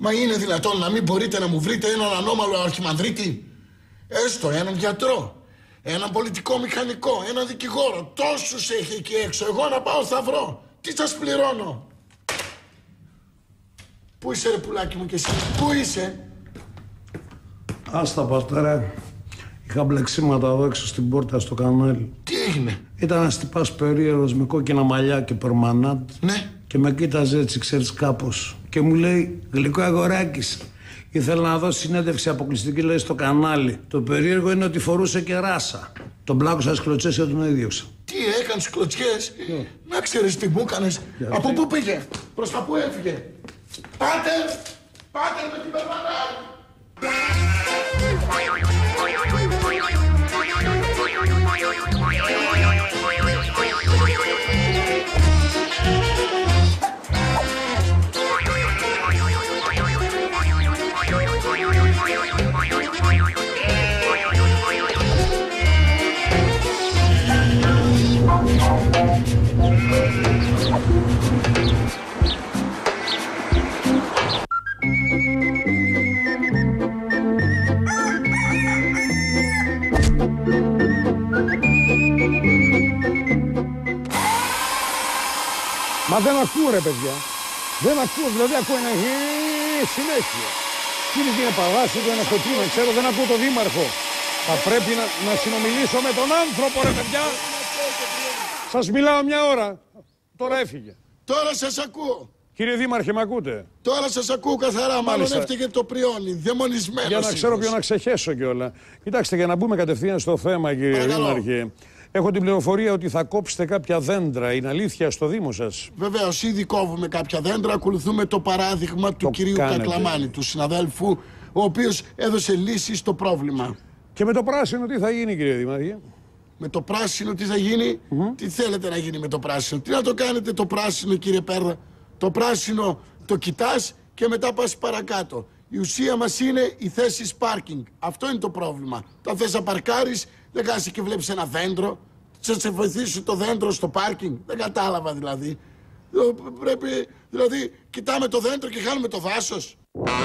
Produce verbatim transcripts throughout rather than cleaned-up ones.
Μα είναι δυνατόν να μην μπορείτε να μου βρείτε έναν ανώμαλο αρχιμανδρίτη? Έστω έναν γιατρό, έναν πολιτικό μηχανικό, έναν δικηγόρο. Τόσους έχει εκεί έξω. Εγώ να πάω θα βρω. Τι σας πληρώνω? Πού είσαι ρε πουλάκι μου κι εσύ? Πού είσαι? Άστα πατέρα. Είχα μπλεξίματα εδώ έξω στην πόρτα στο κανάλι. Τι έγινε? Ήταν ένας τυπάς περίεργος με κόκκινα μαλλιά και περμανάντ. Ναι. Και με κοίταζε έτσι, ξέρεις, κάπως. Και μου λέει, γλυκό αγοράκης, ήθελα να δώσει συνέντευξη αποκλειστική, λέει, στο κανάλι. Το περίεργο είναι ότι φορούσε και ράσα. Τον πλάκωσα στις κλωτσιές και τον έδιωξα. Τι έκανες κλωτσιές? Yeah. Να ξέρεις τι μου έκανες. Yeah. Από πού πήγε? Προς τα πού έφυγε? Πάτε! Πάτε με την περμανάντ! Μα δεν ακούω ρε παιδιά. Δεν ακούω, δηλαδή ακούω ένα γε συνέχεια. Τι είναι, τι είναι παράσιτο, ένα σκοτεινό, ξέρω, δεν ακούω τον δήμαρχο. Θα πρέπει να, να συνομιλήσω με τον άνθρωπο ρε παιδιά. Σας μιλάω μια ώρα. Τώρα έφυγε. Τώρα σας ακούω. Κύριε Δήμαρχε, με ακούτε? Τώρα σας ακούω καθαρά. Μάλλον έφταιγε το πριόνι. Δαιμονισμένος. Για να ξέρω ποιο να ξεχέσω κιόλα. Κοιτάξτε, για να μπούμε κατευθείαν στο θέμα, κύριε Παρακαλώ. Δήμαρχε. Έχω την πληροφορία ότι θα κόψετε κάποια δέντρα. Είναι αλήθεια στο Δήμο σας? Βεβαίως, ήδη κόβουμε κάποια δέντρα. Ακολουθούμε το παράδειγμα του το κυρίου κάνετε. Κακλαμάνη, του συναδέλφου, ο οποίος έδωσε λύση στο πρόβλημα. Και με το πράσινο τι θα γίνει, κύριε Δήμαρχε? Με το πράσινο τι θα γίνει? Mm-hmm. Τι θέλετε να γίνει με το πράσινο? Τι να το κάνετε το πράσινο, κύριε Πέρδα? Το πράσινο το κοιτάς και μετά πας παρακάτω. Η ουσία μας είναι οι θέσεις πάρκινγκ. Αυτό είναι το πρόβλημα. Τα θες να παρκάρεις, δεν κάθεσαι και βλέπεις ένα δέντρο. Θα σε βοηθήσει το δέντρο στο πάρκινγκ. Δεν κατάλαβα δηλαδή. Πρέπει, δηλαδή, κοιτάμε το δέντρο και χάνουμε το δάσος.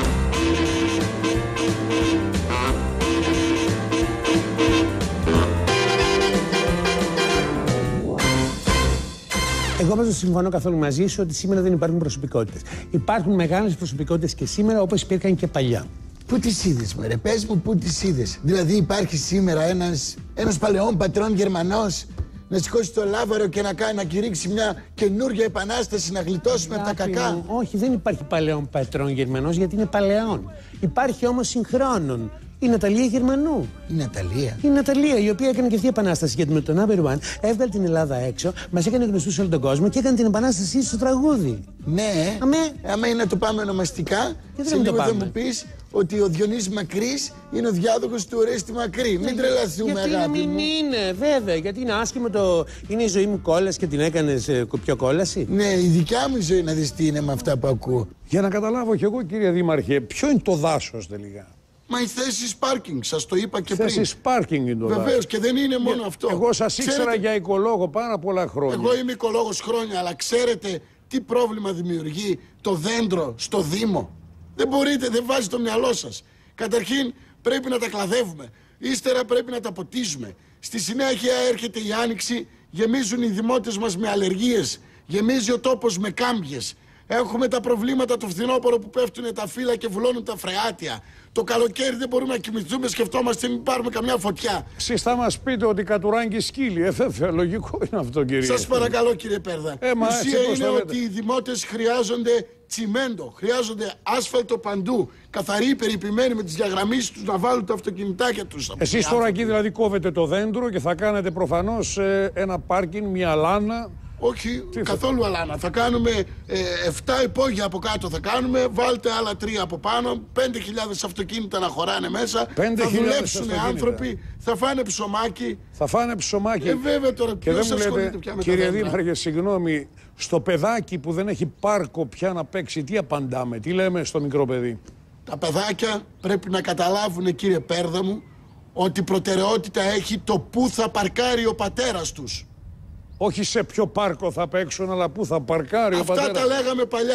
Εγώ όμως δεν συμφωνώ καθόλου μαζί σου ότι σήμερα δεν υπάρχουν προσωπικότητες. Υπάρχουν μεγάλες προσωπικότητες και σήμερα, όπως υπήρχαν και παλιά. Πού τις είδες, μωρέ, πες μου πού τις είδες? Δηλαδή υπάρχει σήμερα ένας, ένας παλαιόν πατρόν Γερμανός να σηκώσει το λάβαρο και να, κάνει, να κηρύξει μια καινούργια επανάσταση, να γλιτώσουμε από τα κακά? Μου, όχι, δεν υπάρχει παλαιόν πατρόν Γερμανός, γιατί είναι παλαιόν. Υπάρχει όμως συγχρόνων. Η Ναταλία Γερμανού. Η Ναταλία. Η Ναταλία, η οποία έκανε και αυτή η επανάσταση, γιατί με τον Number One έβγαλε την Ελλάδα έξω, μας έκανε γνωστούς σε όλο τον κόσμο και έκανε την επανάστασή στο τραγούδι. Ναι. Αμέ. Άμα είναι να το πάμε ονομαστικά, σε λίγο θα μου πεις ότι ο Διονύσης Μακρύς είναι ο διάδοχος του Ορέστη Μακρύ. Μην τρελαθούμε, γιατί αγάπη μην μου. είναι, βέβαια, γιατί είναι άσχημο το. Είναι η ζωή μου κόλαση και την έκανες ε, πιο κόλαση. Ναι, η δικιά μου ζωή να δεις τι είναι με αυτά που ακούω. Για να καταλάβω κι εγώ, κύριε Δήμαρχε, ποιο είναι το δάσος τελικά? Μα οι θέσεις πάρκινγκ, σας το είπα και θέσεις πριν. Θέσεις πάρκινγκ είναι το δάσος. Βεβαίως, και δεν είναι μόνο αυτό. Εγώ σας ήξερα ξέρετε, για οικολόγο πάρα πολλά χρόνια. Εγώ είμαι οικολόγος χρόνια, αλλά ξέρετε τι πρόβλημα δημιουργεί το δέντρο στο Δήμο? Δεν μπορείτε, δεν βάζει το μυαλό σας. Καταρχήν πρέπει να τα κλαδεύουμε. Ύστερα πρέπει να τα ποτίζουμε. Στη συνέχεια έρχεται η Άνοιξη, γεμίζουν οι δημότες μας με αλλεργίες. Γεμίζει ο τόπος με κάμπιες. Έχουμε τα προβλήματα του φθινόπωρο που πέφτουν τα φύλλα και βουλώνουν τα φρεάτια. Το καλοκαίρι δεν μπορούμε να κοιμηθούμε, σκεφτόμαστε μην πάρουμε καμιά φωτιά. Εσείς θα μας πείτε ότι κατουράγγει σκύλι. Ε, βέβαια, λογικό είναι αυτό, κύριε. Σας παρακαλώ, κύριε Πέρδα. Ε, η ουσία είναι ότι οι δημότες χρειάζονται τσιμέντο, χρειάζονται άσφαλτο παντού. Καθαροί, περιποιημένοι με τις διαγραμμίσεις τους να βάλουν τα αυτοκινητάκια τους. Εσείς τώρα εκεί δηλαδή κόβετε το δέντρο και θα κάνετε προφανώς ε, ένα πάρκινγκ, μια λάνα. Όχι, τι καθόλου θα... αλάνα. Θα κάνουμε ε, εφτά υπόγεια από κάτω θα κάνουμε, βάλτε άλλα τρία από πάνω, πέντε χιλιάδες αυτοκίνητα να χωράνε μέσα, θα δουλέψουν άνθρωποι, θα φάνε ψωμάκι. Θα φάνε ψωμάκι. Ε, βέβαια τώρα, και δεν μου λέτε, πια με κύριε Δήμαρχε, συγγνώμη, στο παιδάκι που δεν έχει πάρκο πια να παίξει, τι απαντάμε, τι λέμε στο μικρό παιδί? Τα παιδάκια πρέπει να καταλάβουν, κύριε Πέρδα μου, ότι προτεραιότητα έχει το πού θα παρκάρει ο πατέρας τους. Όχι σε ποιο πάρκο θα παίξουν, αλλά πού θα παρκάρει αυτά ο πατέρας. Αυτά τα λέγαμε παλιά.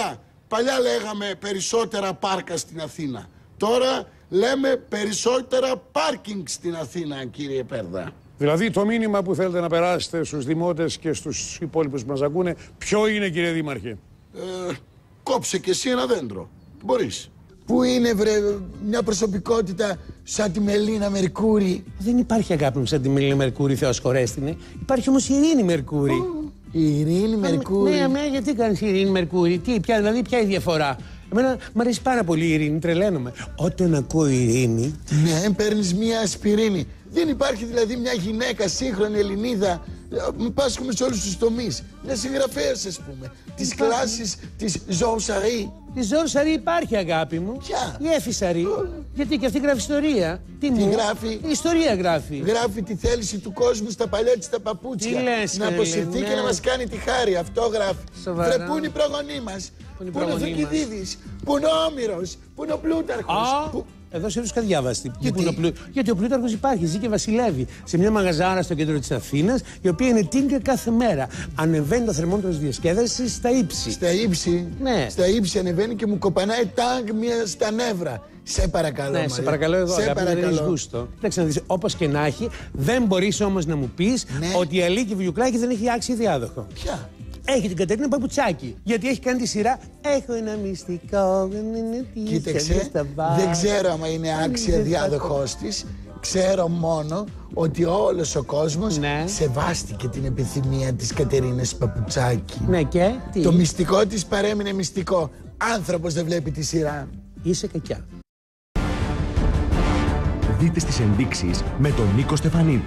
Παλιά λέγαμε περισσότερα πάρκα στην Αθήνα. Τώρα λέμε περισσότερα πάρκινγκ στην Αθήνα, κύριε Πέρδα. Δηλαδή το μήνυμα που θέλετε να περάσετε στους δημότες και στους υπόλοιπους που μας ακούνε, ποιο είναι, κύριε Δήμαρχε? Ε, κόψε κι εσύ ένα δέντρο. Μπορείς. Πού είναι, βρε, μια προσωπικότητα σαν τη Μελίνα Μερκούρη? Δεν υπάρχει, αγάπη μου, σαν τη Μελίνα Μερκούρη, Θεός χωρέστηνε. Υπάρχει όμως η Ειρήνη Μερκούρη. Η Ειρήνη Μερκούρη. Ναι, αμέ, γιατί κάνεις η Ειρήνη Μερκούρη? Τι, ποια, δηλαδή, ποια η διαφορά? Εμένα μου αρέσει πάρα πολύ η Ειρήνη, τρελαίνομαι. Όταν ακούω Ειρήνη. Ναι, παίρνεις μια ασπιρίνη. Δεν υπάρχει δηλαδή μια γυναίκα σύγχρονη Ελληνίδα. Πάσχουμε σε όλους τους τομείς. Μια συγγραφέας, ας πούμε. Της κλάσης της Ζορ Σαρή. Η Ζορ Σαρή υπάρχει, αγάπη μου. Ποια? Η Έφη Σαρή. Γιατί και αυτή γράφει ιστορία. Τι, Τι μου? γράφει? Η ιστορία γράφει. Γράφει τη θέληση του κόσμου στα παλιά της τα παπούτσια. Τι λες, να αποσυρθεί ναι. και να μας κάνει τη χάρη. Αυτό γράφει. Σοβαρά. Βρε, πού είναι οι προγονείς μας? Πού είναι οι Πού είναι ο προγονείς μας? Θουκυδίδης? Πού είναι ο Όμηρος? Πού είναι ο Πλούταρχος? Α, Που... εδώ σε έβρισκα διάβαστη. Γιατί? Ο Πλου... Γιατί ο Πλούταρχος υπάρχει, ζει και βασιλεύει σε μια μαγαζάρα στο κέντρο της Αθήνας, η οποία είναι τίνκα κάθε μέρα. Ανεβαίνει το θερμόμετρο της διασκέδασης στα ύψη. Στα ύψη, Ναι. στα ύψη ανεβαίνει και μου κοπανάει τάγκ μία στα νεύρα. Σε παρακαλώ. Ναι, Μαρία. σε παρακαλώ εδώ, σε αγάπη, δεν έχεις παρακαλώ. γούστο. Κοίταξε να δεις, όπως και να έχει, δεν μπορείς όμως να μου πεις Ναι. ότι η Αλίκη Βιουκλάκη δεν έχει άξιο διάδοχο. Ποια? Έχει την Κατερίνα Παπουτσάκη. Γιατί έχει κάνει τη σειρά Έχω ένα μυστικό. Κοίταξε, δεν ξέρω άμα είναι άξια διάδοχός της. Ξέρω μόνο ότι όλος ο κόσμος Ναι. σεβάστηκε την επιθυμία της Κατερίνας Παπουτσάκη. Ναι, και τι? Το μυστικό της παρέμεινε μυστικό. Άνθρωπος δεν βλέπει τη σειρά. Είσαι κακιά. Δείτε στις ενδείξεις με τον Νίκο Στεφανίδη.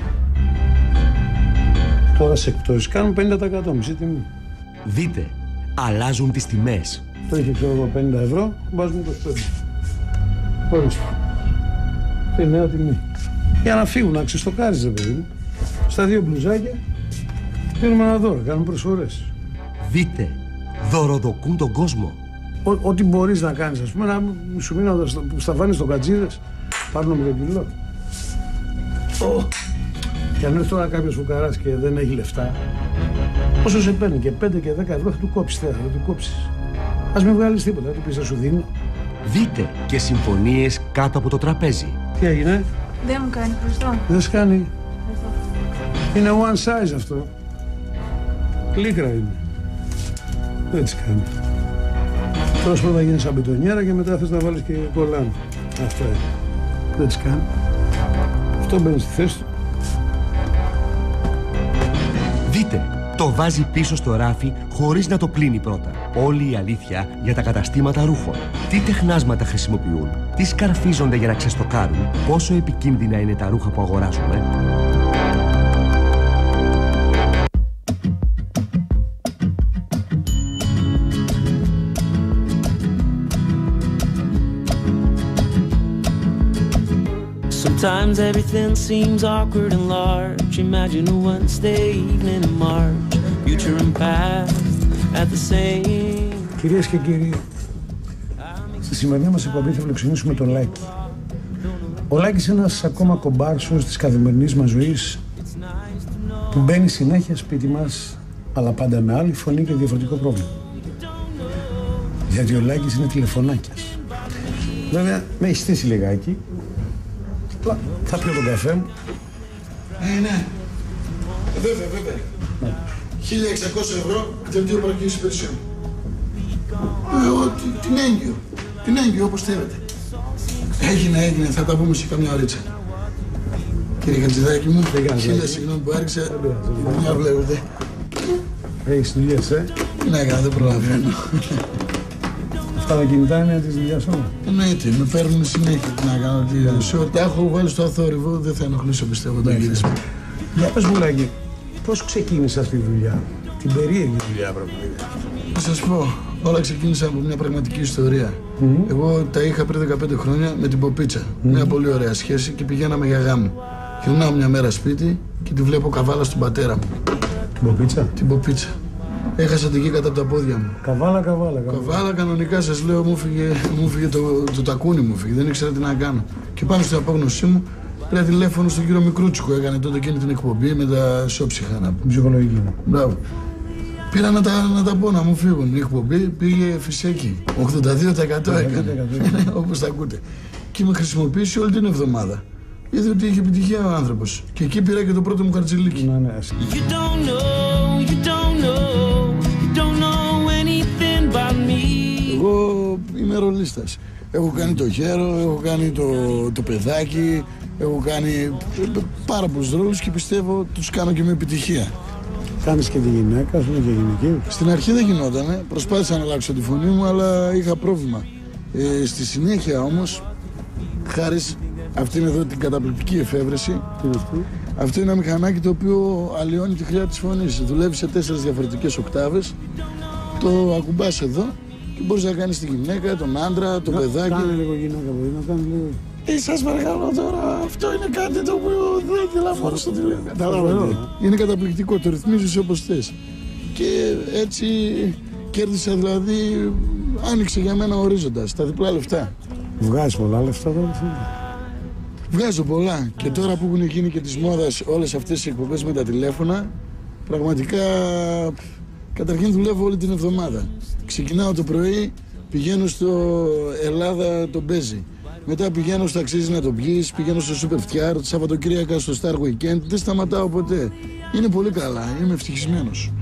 Τώρα σε εκπτώσεις κάνουν πενήντα τοις εκατό μισή τιμή. Δείτε, αλλάζουν τις τιμές. Το είχε, ξέρω εγώ, πενήντα ευρώ, βάζουμε το πέντε. Ορίστε. Αυτή είναι νέα τιμή. Για να φύγουν, να ξεστοκάριζε, παιδί μου. Στα δύο μπλουζάκια παίρνουμε ένα δώρο, κάνουμε προσφορές. Δείτε, δωροδοκούν τον κόσμο. Ό, ό,τι μπορείς να κάνεις, ας πούμε, να σου μήνα που σταφάνεις στο κατζίδες, πάρνω με το κιλό. Oh. Και αν έρθει τώρα κάποιος φουκαράς και δεν έχει λεφτά, όσο σε παίρνει και πέντε και δέκα ευρώ θα του κόψεις, θα του κόψεις. Ας μην βγάλεις τίποτα, θα του πεις θα σου δίνω. Δείτε και συμφωνίες κάτω από το τραπέζι. Τι έγινε? Δεν μου κάνει χρωστό. Δεν σκάνει. Είναι one size αυτό. Λίκρα είναι. Δεν τις κάνει. Τώρα πρώτα γίνεις σαν μπετονιέρα και μετά θες να βάλεις και κολλάν. Αυτό είναι. Δεν τις κάνει. Αυτό μπαίνει στη θέση του. Δείτε, το βάζει πίσω στο ράφι χωρίς να το πλύνει πρώτα. Όλη η αλήθεια για τα καταστήματα ρούχων. Τι τεχνάσματα χρησιμοποιούν, τι σκαρφίζονται για να ξεστοκάρουν, πόσο επικίνδυνα είναι τα ρούχα που αγοράζουμε. Sometimes everything seems awkward and large. Imagine a Wednesday evening in March. Future and past at the same. Κυρίες και κύριοι, στη σημερινή μας εκπομπή θα φιλοξενήσουμε τον Λάκη. Ο Λάκης είναι ένας ακόμα κομπάρσος της καθημερινής μας ζωής που μπαίνει συνέχεια σπίτι μας, αλλά πάντα με άλλη φωνή και διαφορετικό πρόβλημα. Γιατί ο Λάκης είναι τηλεφωνάκιας. Βέβαια, με έχει στήσει λιγάκι. Θα πιω τον καφέ μου. Ε, ναι. Βέβαια, βέβαια. Ναι. χίλια εξακόσια ευρώ δελτίο παροχής υπηρεσιών. Εγώ τι- την έγκυο. Την έγκυο όπως θέλετε. Έγινε, έγινε. Θα τα πούμε σε καμιά ωρίτσα. Κύριε Χατζηδάκη μου, χίλια συγγνώμη που άρχισα. Μια βλέπετε. Έχεις δουλειές, ε. Τι να έκανα, δεν προλαβαίνω. Αυτά τα κινητά είναι της δουλειάς όλα. Εννοείται, με παίρνουν συνέχεια. Τι να κάνω, τι σε ό,τι έχω βάλει στο αθόρυβο, δεν θα ενοχλήσω πιστεύω τον γύρισμα. Για πες μου, Λάκη, πώς ξεκίνησε αυτή τη δουλειά, την περίεργη δουλειά πραγματικά? Θα σας πω, όλα ξεκίνησαν από μια πραγματική ιστορία. Mm-hmm. Εγώ τα είχα πριν δεκαπέντε χρόνια με την Ποπίτσα. Mm-hmm. Μια πολύ ωραία σχέση και πηγαίναμε για γάμο. Γυρνάω μια μέρα σπίτι και τη βλέπω καβάλα στον πατέρα μου. Την Ποπίτσα? Την Ποπίτσα. Έχασα την γη κάτω από τα πόδια μου. Καβάλα, καβάλα, καβάλα. Καβάλα, κανονικά σας λέω, μου φύγε, μου φύγε το, το τακούνι μου φύγε. Δεν ήξερα τι να κάνω. Και πάνω στην απόγνωσή μου πήρα τηλέφωνο στον κύριο Μικρούτσικο. Έκανε τότε εκείνη την εκπομπή με τα σώψυχα να πούμε. Ψυχολογική. Μπράβο. Πήρα να τα, να τα πω, να μου φύγουν. Η εκπομπή πήγε φυσική. ογδόντα δύο τοις εκατό έκανε. Όπως τα ακούτε. Και με χρησιμοποίησε όλη την εβδομάδα. Είδε ότι είχε επιτυχία ο άνθρωπος. Και εκεί πήρα και το πρώτο μου χαρτζηλίκι. Ναι, ναι. Εγώ είμαι ρολίστας. Έχω κάνει το γέρο, έχω κάνει το, το παιδάκι, έχω κάνει πάρα πολλούς ρόλους και πιστεύω τους κάνω και με επιτυχία. Κάνεις και τη γυναίκα, ας πούμε, και γυναική. Στην αρχή δεν γινότανε, προσπάθησα να αλλάξω τη φωνή μου, αλλά είχα πρόβλημα. Ε, στη συνέχεια όμως, χάρη αυτήν εδώ την καταπληκτική εφεύρεση, Τι είναι αυτό? αυτό είναι ένα μηχανάκι το οποίο αλλοιώνει τη χρειά της φωνής. Δουλεύει σε τέσσερις διαφορετικές οκτάβες, το ακουμπάς εδώ και μπορείς να κάνεις τη γυναίκα, τον άντρα, το παιδάκι. Κάνε λίγο γυναίκα, μπορεί να κάνει λίγο. Ε, σας παρακαλώ τώρα, αυτό είναι κάτι το οποίο δεν ήθελα μόνο στο τηλέφωνο. Καταλαβαίνετε. Είναι καταπληκτικό, το ρυθμίζεις όπως θες. Και έτσι κέρδισα, δηλαδή, άνοιξε για μένα ορίζοντας, τα διπλά λεφτά. Βγάζεις πολλά λεφτά τώρα. Βγάζω πολλά και τώρα που έχουν γίνει και της μόδας όλες αυτές οι εκπομπές με τα τηλέφωνα, πραγματικά καταρχήν δουλεύω όλη την εβδομάδα. Ξεκινάω το πρωί, πηγαίνω στο Ελλάδα το Μπέζι. Μετά πηγαίνω στο Αξίζει να το πιείς, πηγαίνω στο Σούπερ Φτιάρ, Σαββατοκύριακα στο Star Weekend. Δεν σταματάω ποτέ. Είναι πολύ καλά, είμαι ευτυχισμένος.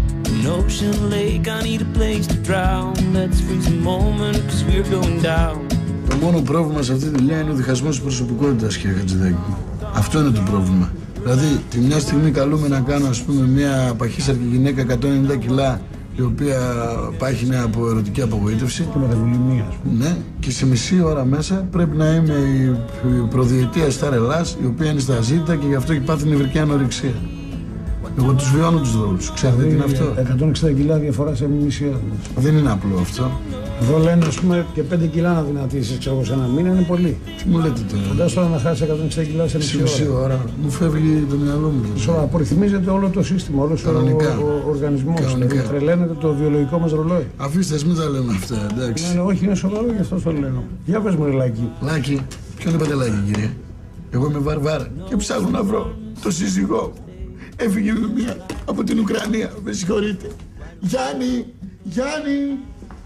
Το μόνο πρόβλημα σε αυτή τη δουλειά είναι ο διχασμός της προσωπικότητας, κύριε Χατζηδάκη. Αυτό είναι το πρόβλημα. Δηλαδή, τη μια στιγμή καλούμε να κάνω, ας πούμε, μια παχύσαρκη γυναίκα εκατόν ενενήντα κιλά, η οποία πάχυνε από ερωτική απογοήτευση. Και μεταβολημία, ας πούμε. Ναι, και σε μισή ώρα μέσα πρέπει να είμαι η προδιετία Σταρ Ελλάς, η οποία είναι στα ζήτα και γι' αυτό έχει πάθει νευρική ανορεξία. Εγώ τους βιώνω τους ρόλους. Ξέρετε τι είναι αυτό? εκατόν εξήντα κιλά διαφορά σε μισή ώρα. Δεν είναι απλό αυτό. Εδώ λένε, ας πούμε, και πέντε κιλά να δυνατήσεις, ξέρω εγώ, σε ένα μήνα είναι πολύ. Τι μου λέτε τώρα? Φαντάσου τώρα να χάσεις εκατόν εξήντα κιλά σε μισή, μισή ώρα. ώρα. Μου φεύγει το μυαλό μου. Σωστά, απορριθμίζεται όλο το σύστημα, όλος ο, ο οργανισμός. Δηλαδή, τρελαίνεται το βιολογικό μας ρολόι. Αφήστε, μην τα λέμε αυτά, εντάξει. Ναι, ναι, όχι, είναι σοβαρό, γι' αυτό το λένε. Για πες μου, ρε Λάκη. Λάκη, ποιον είπατε Λάκη, κύριε? Εγώ είμαι Βαρβάρ και ψάχνω να βρω το σύζυγό μου. Έφυγε με μία από την Ουκρανία, με συγχωρείτε. Γιάννη, Γιάννη.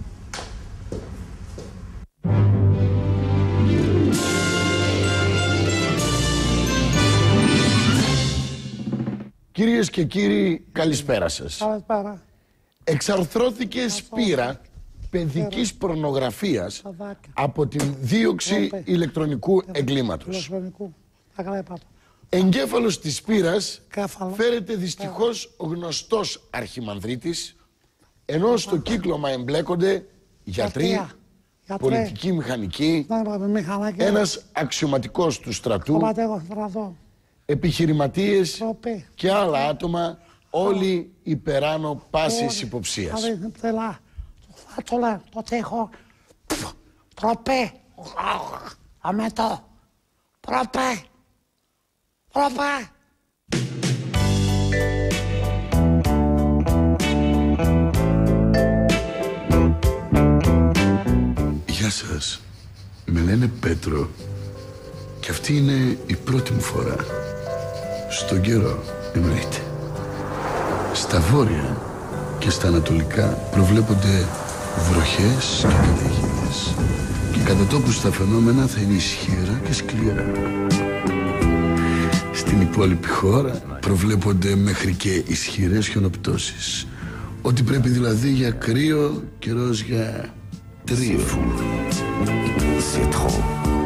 Κυρίες και κύριοι, καλησπέρα σας. Καλησπέρα. Εξαρθρώθηκε σπήρα παιδικής πορνογραφίας από την δίωξη ηλεκτρονικού εγκλήματος. Ηλεκτρονικού. Εγκέφαλος της σπήρας Κέφαλο. φέρεται δυστυχώς ο γνωστός αρχιμανδρίτης, ενώ στο κύκλωμα εμπλέκονται γιατροί, πολιτικοί μηχανικοί, ένας αξιωματικός του στρατού, επιχειρηματίες και άλλα άτομα, όλοι υπεράνω πάσης υποψίας. Το τσέχο, προπέ, αμέτω, προπέ, προπέ. Γεια σας, με λένε Πέτρο και αυτή είναι η πρώτη μου φορά. Στον καιρό εννοείται. Στα βόρεια και στα ανατολικά προβλέπονται βροχές και καταιγίδες και κατά τόπους τα φαινόμενα θα είναι ισχυρά και σκληρά. Στην υπόλοιπη χώρα προβλέπονται μέχρι και ισχυρές χιονοπτώσεις. Ό,τι πρέπει δηλαδή για κρύο, καιρός για τρίο. C'est trop.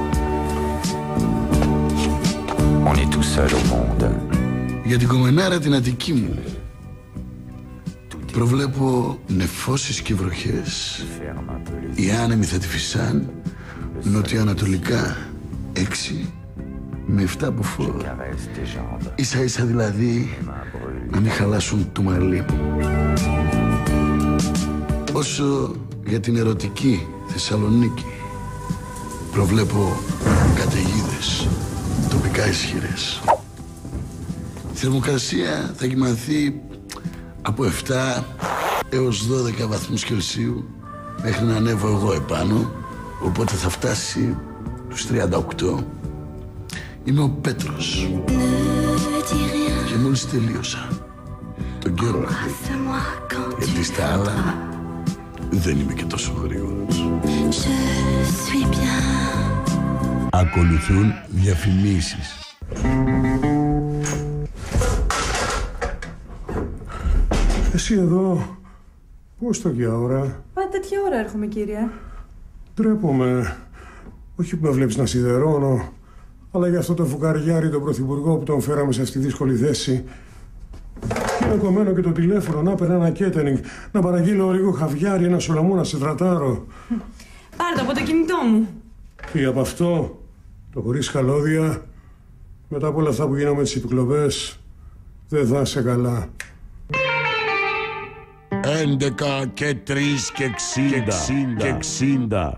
On est tout seul au monde. Για την κομμενάρα την Αττική μου προβλέπω νεφώσεις και βροχές. Οι άνεμοι θα τη φυσάν νοτιοανατολικά έξι με εφτά από φόρ. Ίσα ίσα δηλαδή να μην χαλάσουν το μαλλί μου. Όσο για την ερωτική Θεσσαλονίκη προβλέπω καταιγίδες τοπικά ισχυρές. Η θερμοκρασία θα κοιμανθεί από εφτά έως δώδεκα βαθμούς Κελσίου μέχρι να ανέβω εγώ επάνω, οπότε θα φτάσει τους τριάντα οκτώ. Είμαι ο Πέτρος και μόλις τελείωσα τον καιρό. Γιατί στα άλλα δεν είμαι και τόσο γρήγορος. Ακολουθούν διαφημίσεις. Εσύ εδώ, πώς το για ώρα? Πάντα τέτοια ώρα έρχομαι, κύριε. Ντρέπομαι. Όχι που με βλέπεις να σιδερώνω, αλλά για αυτό το φουκαριάρι τον πρωθυπουργό που τον φέραμε σε αυτή τη δύσκολη θέση. Είναι κομμένο και το τηλέφωνο, να παίρνω ένα κέτερινγκ, να παραγγείλω λίγο χαβιάρι, ένα σολομούνα σε τρατάρο. Πάρε το από το κινητό μου. Και από αυτό, το χωρίς καλώδια, μετά από όλα αυτά που γίναμε τις επικλοπές, δεν θα είσαι καλά. Έντεκα και τρεις και εξήντα. Και εξήντα.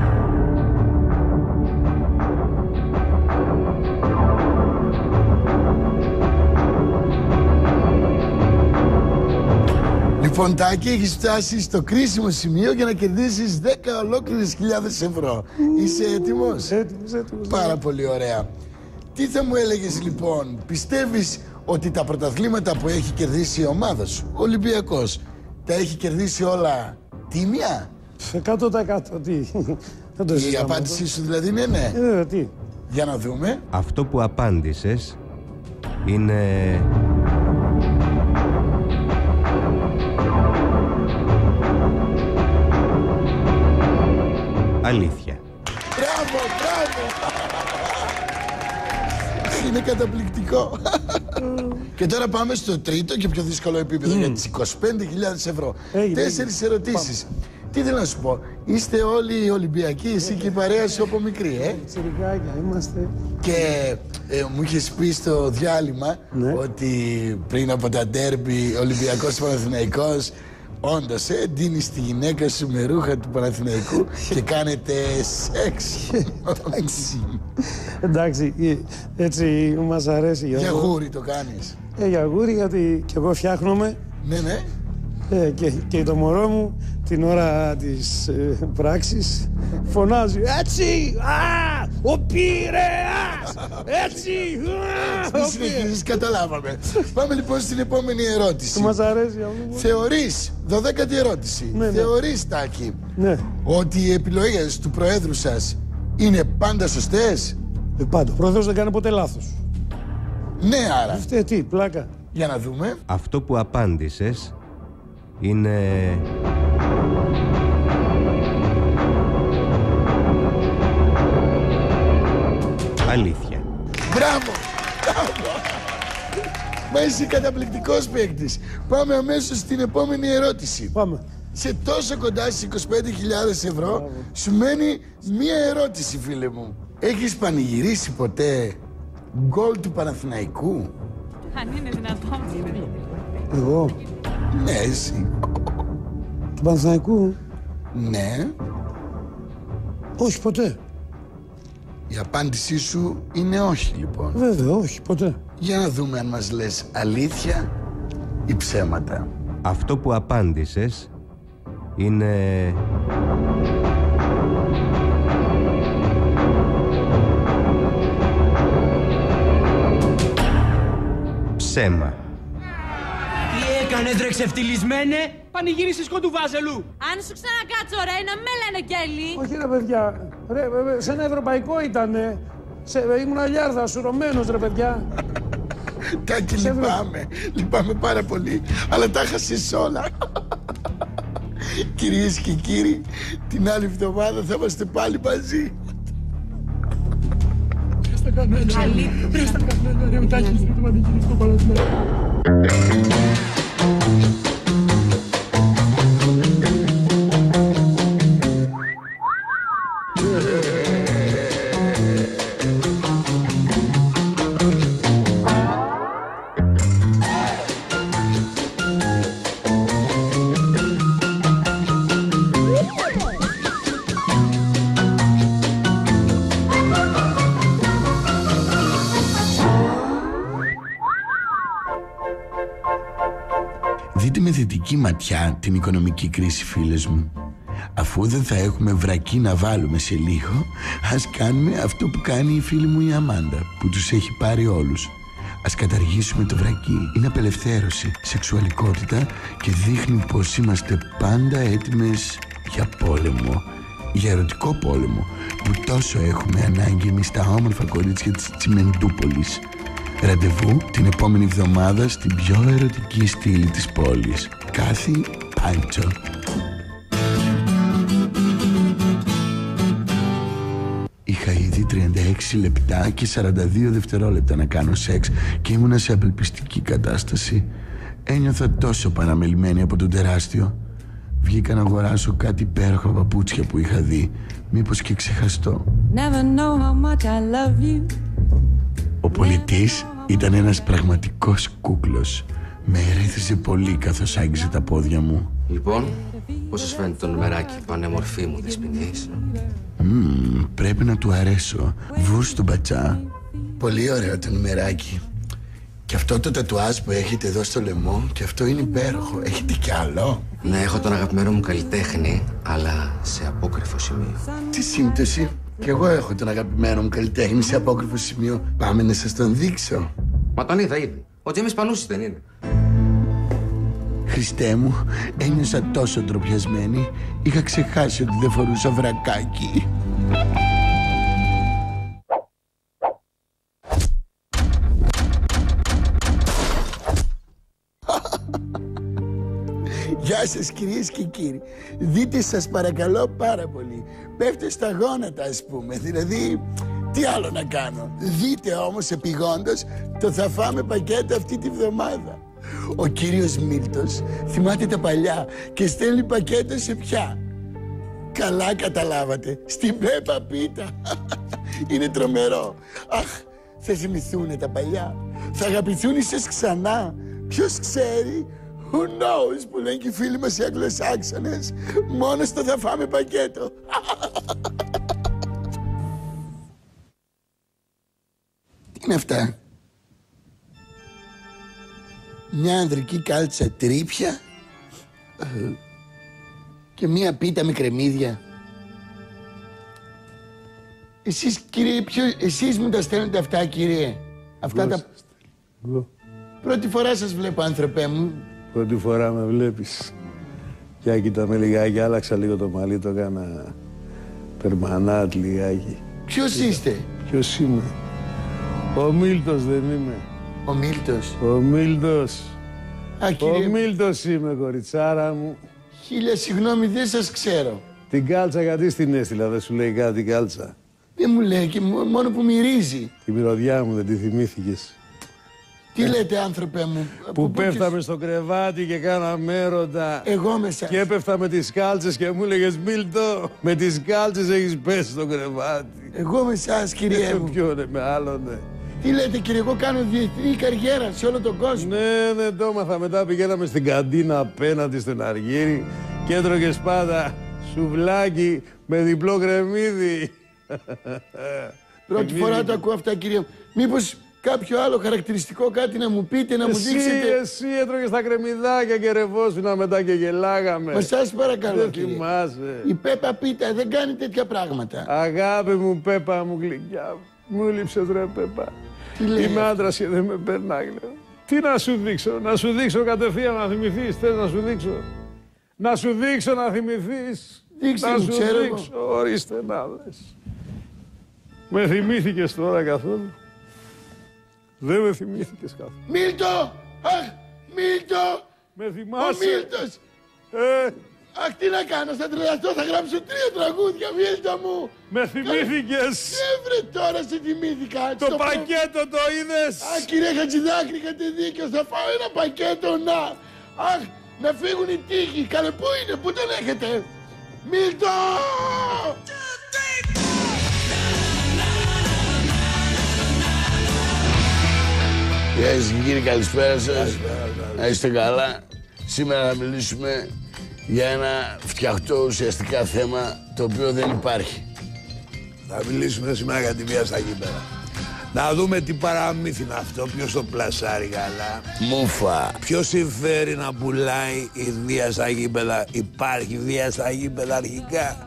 Λοιπόν, Τάκη, έχεις φτάσει στο κρίσιμο σημείο για να κερδίσεις δέκα ολόκληρες χιλιάδες ευρώ. Είσαι έτοιμος? Έτοιμος, έτοιμος. Πάρα πολύ ωραία. Τι θα μου έλεγες λοιπόν, πιστεύεις ότι τα πρωταθλήματα που έχει κερδίσει η ομάδα σου, ο Ολυμπιακός, τα έχει κερδίσει όλα τίμια? εκατό τοις εκατό, τι. Δεν το Η απάντησή σου δηλαδή είναι ναι. Ε, τι. Για να δούμε. Αυτό που απάντησες είναι... αλήθεια. Μπράβο, μπράβο. Είναι καταπληκτικό. Και τώρα πάμε στο τρίτο και πιο δύσκολο επίπεδο mm. για τις είκοσι πέντε χιλιάδες ευρώ. Hey, Τέσσερις hey. ερωτήσεις. Πάμε. Τι θέλω να σου πω, είστε όλοι Ολυμπιακοί, εσύ και η παρέα σου από μικρή, ε? Τσιρικάκια είμαστε. Και ε, μου είχες πει στο διάλειμμα ναι. ότι πριν από τα ντέρμπι Ολυμπιακός Παναθηναϊκός, όντως, ε, ντύνεις τη γυναίκα σου με ρούχα του Παναθηναϊκού και κάνετε σεξ. Εντάξει. Εντάξει, έτσι μας αρέσει. Για γούρι το κάνεις? Ε, για γούρι, γιατί κι εγώ φτιάχνομαι. Ναι, ναι. Ε, και, και το μωρό μου την ώρα της ε, πράξης φωνάζει έτσι, α, ο Πειραιάς, έτσι, α, ο Πειραιάς. Καταλάβαμε. Πάμε λοιπόν στην επόμενη ερώτηση. Μας αρέσει. Θεωρείς, δωδέκατη ερώτηση, ναι, ναι. θεωρείς, Τάκη, ναι. ότι οι επιλογές του Προέδρου σας είναι πάντα σωστές? Ε, πάντα. Ο Πρόεδρος δεν κάνει ποτέ λάθος. Ναι, άρα. Αυτή τι, πλάκα. Για να δούμε. Αυτό που απάντησες είναι... αλήθεια. Μπράβο! Μα είσαι καταπληκτικός παίκτης. Πάμε αμέσως στην επόμενη ερώτηση. Πάμε. Σε τόσο κοντά στις είκοσι πέντε χιλιάδες ευρώ, Μπράβο. σου μένει μία ερώτηση, φίλε μου. Έχεις πανηγυρίσει ποτέ γκολ του Παναθηναϊκού? Αν είναι δυνατόν. Εγώ? Ναι, εσύ. Του Παναθηναϊκού? Ναι. Όχι, ποτέ. Η απάντησή σου είναι όχι, λοιπόν. Βέβαια, όχι, ποτέ. Για να δούμε αν μας λες αλήθεια ή ψέματα. Αυτό που απάντησες είναι... ψέμα. Τι έκανες ρε ξεφτυλισμένε? Πανηγύρισες σκότου Βάζελου. Αν σου ξανακάτσω ρε, να με λένε Κέλλη. Όχι ρε παιδιά, ρε, ρε, σε ένα ευρωπαϊκό ήτανε. Σε, ήμουν αλιάρδα, σουρωμένος ρε παιδιά. Τάκη, λυπάμαι. Λυπάμαι πάρα πολύ. Αλλά τα χάσες όλα. Κυρίες και κύριοι, την άλλη εβδομάδα θα είμαστε πάλι μαζί. Ρε στα κανάλια. Ρε στα κανάλια. Ρε ο Τάκης είναι το πανηγυριστικό Παναθηναϊκό. Δείτε με θετική ματιά την οικονομική κρίση, φίλες μου. Αφού δεν θα έχουμε βρακή να βάλουμε σε λίγο, ας κάνουμε αυτό που κάνει η φίλη μου η Αμάντα, που τους έχει πάρει όλους. Ας καταργήσουμε το βρακί. Είναι απελευθέρωση, σεξουαλικότητα και δείχνει πως είμαστε πάντα έτοιμες για πόλεμο. Για ερωτικό πόλεμο που τόσο έχουμε ανάγκη εμείς τα όμορφα κορίτσια της Τσιμεντούπολης. Ραντεβού την επόμενη εβδομάδα στην πιο ερωτική στήλη της πόλης. Κάθι Πάντσο. Είχα ήδη τριάντα έξι λεπτά και σαράντα δύο δευτερόλεπτα να κάνω σεξ και ήμουνα σε απελπιστική κατάσταση. Ένιωθα τόσο παραμελημένη από τον τεράστιο. Βγήκα να αγοράσω κάτι υπέροχα παπούτσια που είχα δει. Μήπως και ξεχαστώ. Ο πολιτής ήταν ένας πραγματικός κούκλος. Με ερέθησε πολύ καθώς άγγιζε τα πόδια μου. Λοιπόν, πώς σας φαίνεται το νομεράκι, πανέμορφή μου δεσποινής? Mm, πρέπει να του αρέσω. Βουρ στον πατσά. Πολύ ωραίο το νομεράκι. Και αυτό το τατουάζ που έχετε εδώ στο λαιμό, και αυτό είναι υπέροχο. Έχετε κι άλλο? Ναι, έχω τον αγαπημένο μου καλλιτέχνη, αλλά σε απόκρυφο σημείο. Τι σύμπτωση. Κι εγώ έχω τον αγαπημένο μου καλλιτέχνη σε απόκρυφο σημείο. Πάμε να σας τον δείξω. Μα τον είδα ήδη. Ο Τζέμις Πανούσης δεν είναι? Χριστέ μου, ένιωσα τόσο ντροπιασμένη. Είχα ξεχάσει ότι δεν φορούσα βρακάκι. Γεια σας κυρίες και κύριοι. Δείτε σας παρακαλώ πάρα πολύ. Πέφτω στα γόνατα ας πούμε. Δηλαδή τι άλλο να κάνω. Δείτε όμως επειγόντως το θα φάμε πακέτο αυτή τη βδομάδα. Ο κύριος Μίλτος θυμάται τα παλιά και στέλνει πακέτο σε ποια? Καλά καταλάβατε. Στην Πέπα Πίτα. Είναι τρομερό. Αχ, θα θυμηθούνε τα παλιά. Θα αγαπηθούν ίσως ξανά. Ποιος ξέρει? Who knows που λένε και οι φίλοι μας οι Αγγλοσάξονες. Μόνο στο θα φάμε πακέτο. Τι είναι αυτά? Μια ανδρική κάλτσα τρίπια και μια πίτα με κρεμμύδια. Εσείς κύριε, ποιο, εσείς μου τα στέλνετε αυτά κύριε? Αυτά τα... Εγώ. Πρώτη φορά σας βλέπω άνθρωπέ μου. Πρώτη φορά με βλέπεις. Για κοίτα με λιγάκι, άλλαξα λίγο το μαλλί, το έκανα περμανάτ λιγάκι. Ποιος είστε? Ποιος είμαι? Ο Μίλτος δεν είμαι? Ο Μίλτος. Ο Μίλτος. Α, κύριε... Ο Μίλτος είμαι, κοριτσάρα μου. Χίλια συγγνώμη, δεν σας ξέρω. Την κάλτσα γιατί στην έστειλα, δεν σου λέει κάτι κάλτσα? Δεν μου λέει, και μόνο που μυρίζει. Τη μυρωδιά μου δεν τη θυμήθηκες? Τι λέτε άνθρωπε μου? Που, που πέφταμε ποιος... στο κρεβάτι και κάναμε έρωτα. Εγώ με σας. Και έπεφτα με τις κάλτσες και μου έλεγες Μίλτο, με τις κάλτσες έχεις πέσει στο κρεβάτι. Εγώ με σας κύριε μου. Ποιο είναι, με άλλον ναι. Τι λέτε κύριε, εγώ κάνω διεθνή καριέρα σε όλο τον κόσμο. Ναι, ναι, το έμαθα. Μετά πηγαίναμε στην καντίνα απέναντι στον Αργύρι και έτρωγες πάντα σουβλάκι με διπλό κρεμμύδι. Πρώτη φορά το ακούω αυτά κύριε μου. Μήπως κάποιο άλλο χαρακτηριστικό κάτι να μου πείτε, να εσύ, μου δείξετε? Εσύ έτρωγες τα κρεμμυδάκια και ρευόσουνα μετά και γελάγαμε. Μα σας παρακαλώ δεν κύριε. Θυμάσαι. Η Πέπα Πίτα δεν κάνει τέτοια πράγματα. Αγάπη μου Πέπα μου γλυκιά. Μου λείψες ρε Πέπα. Είμαι άντρας και δεν με περνάει λέω. Τι να σου δείξω, να σου δείξω κατευθείαν να θυμηθείς, θες να σου δείξω? Να σου δείξω να θυμηθείς. Δείξτε να μου, σου ξέρω δείξω, ορίστε να δες. Με θυμήθηκες τώρα καθόλου? Δεν με θυμήθηκες καθόλου. Μίλτο! Αχ, Μίλτο! Με θυμάσαι? Ο Μίλτος! Ε. Αχ, τι να κάνω, θα τρελαθώ, θα γράψω τρία τραγούδια, Μίλτο μου! Με θυμήθηκες! Ναι βρε, τώρα σε θυμήθηκα. Το στο πακέτο προ... το είδες! Α, κύριε Χατζηδάκρη, είχατε δίκιο, θα φάω ένα πακέτο, να! Αχ, να φύγουν οι τείχοι, καλέ, πού είναι, πού τον έχετε? Μίλτο! Γεια σας κύριε, καλησπέρα σας. Να είστε καλά. Σήμερα θα μιλήσουμε για ένα φτιαχτό ουσιαστικά θέμα το οποίο δεν υπάρχει. Θα μιλήσουμε σήμερα για τη βία στα γήπεδα. Να δούμε τι παραμύθι είναι αυτό, ποιος το πλασάρει καλά. Μούφα. Ποιος συμφέρει να πουλάει η βία στα γήπεδα? Υπάρχει βία στα γήπεδα αρχικά?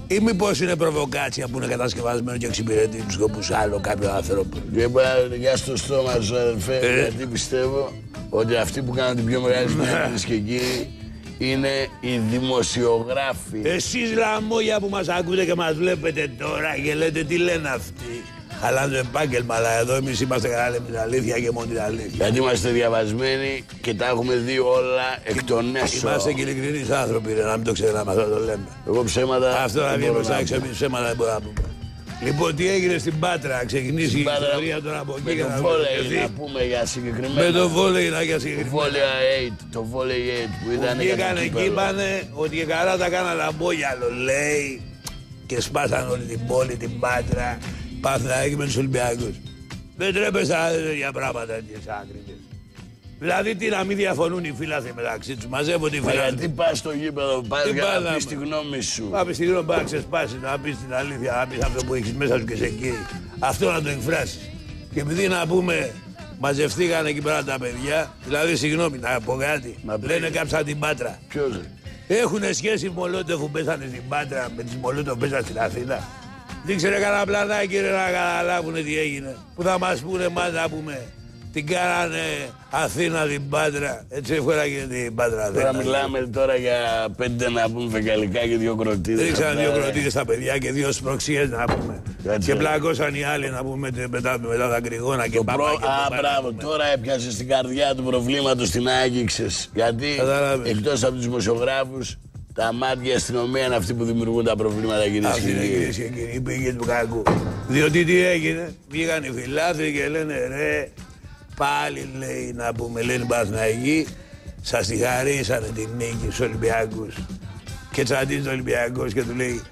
Ή μήπως είναι προβοκάτσια που είναι κατασκευασμένο και εξυπηρετεί τους σκοπούς άλλο κάποιο άνθρωπο. Και για στο στόμα σου, αδελφέ, ε. γιατί πιστεύω ότι αυτοί που κάνουν την πιο μεγάλη συνέντευξη και κύριοι είναι οι δημοσιογράφοι. Εσείς λαμόγια που μας ακούτε και μας βλέπετε τώρα και λέτε τι λένε αυτοί. Χαλάνε το επάγγελμα, αλλά εδώ εμείς είμαστε καλά, λέμε την αλήθεια και μόνο την αλήθεια. Γιατί είμαστε διαβασμένοι και τα έχουμε δει όλα εκ των έσω. Είμαστε και ειλικρινείς άνθρωποι, ρε, να μην το ξεχνάμε, αυτό το λέμε. Εγώ ψέματα. Αυτό να βγει προς τα έξω, εμείς ψέματα δεν μπορούμε να πούμε. Λοιπόν, τι έγινε στην Πάτρα, ξεκινήσει η ιστορία τώρα από εκεί. Με το βόλεϊ να πούμε για συγκεκριμένα. Με το βόλεϊ να για συγκεκριμένα. Το βόλεϊ οκτώ που ήταν. Βγήκαν εκεί, είπανε ότι και καλά τα κάναν λαμπόγιαλο, λέει, και σπάσαν όλη την πόλη, την Πάτρα. Παναθηναϊκοί με τους Ολυμπιακούς. Δεν τρέπεστε για πράγματα τέτοιες άκρητες. Δηλαδή τι να μην διαφωνούν οι φίλαθλοι μεταξύ τους, μαζεύονται οι φίλαθλοι. Γιατί πας στο γήπεδο, πας για να πεις τη γνώμη σου. Πάμε στη γνώμη, πας να ξεσπάσεις, να πεις την αλήθεια, να πεις αυτό που έχεις μέσα σου και σε εκεί. Αυτό να το εκφράσεις. Και επειδή να πούμε, μαζευτήκαν εκεί πέρα τα παιδιά, δηλαδή συγγνώμη, να πω κάτι, λένε κάψαν την Πάτρα. Ποιος? Έχουνε σχέση Μολότοφ που πέσανε στην Πάτρα με τις Μολότοφ που πέσανε στην Αθήνα. Δείξε κανένα πλανάκι ρε να καταλάβουν τι έγινε. Που θα μας πούνε μας να πούμε. Την κάνανε Αθήνα την Πάτρα. Έτσι έφερα και την Πάτρα. Τώρα μιλάμε τώρα για πέντε να πούμε φεγγαλικά και δύο κροτίδες. Ρίξαν δύο κροτίδες στα παιδιά και δύο σπροξίες να πούμε. Έτσι. Και πλακώσαν οι άλλοι να πούμε μετά, μετά τα γκριγόνα και πάμε. Προ... Α, μπράβο, τώρα έπιασε στην καρδιά του προβλήματος, την άγγιξες. Γιατί εκτός από τους δημοσιογράφους, τα μάτια η αστυνομία είναι αυτοί που δημιουργούν τα προβλήματα, κυρίες και κύριοι. Κυρίες και κύριοι, πήγε του κακού. Διότι τι έγινε, βγήκαν οι φιλάθλοι και λένε ρε, πάλι λέει να πούμε, λένε Παναθηναϊκοί, σας τη χαρίσανε την νίκη στους Ολυμπιακούς. Και τσαντίζει ο Ολυμπιακός και του λέει,